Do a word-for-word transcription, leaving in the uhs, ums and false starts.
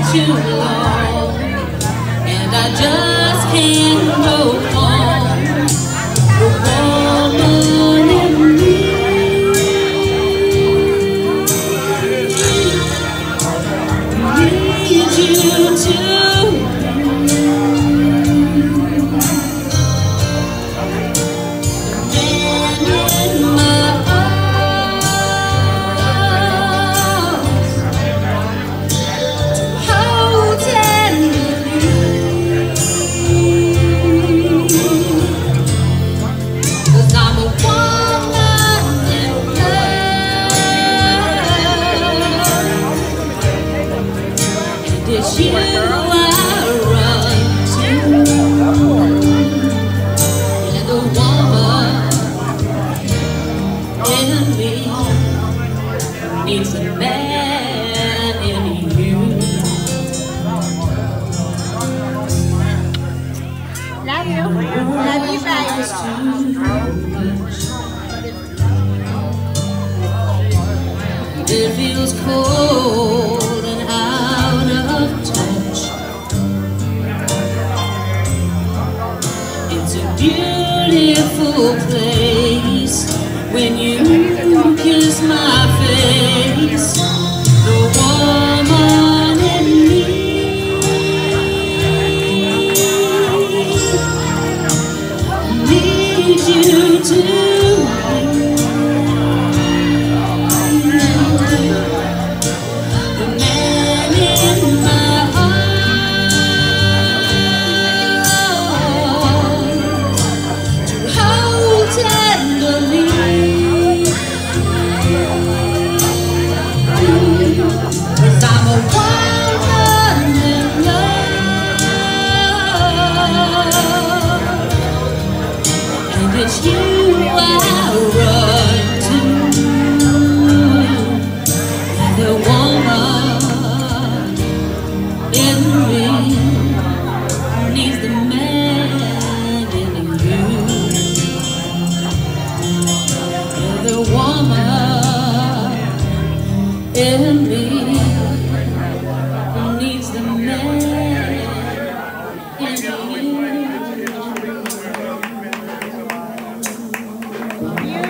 too long, and I just can't go on. The woman in me needs you too. It's you I run to, and the woman in me needs a man in you. Love you. Love you guys. It feels cold and out of touch. It's a beautiful place when you kiss my face. The woman in me needs you too. It's you I run to, and the woman in me needs the man in you. And the woman in me needs the man in you. You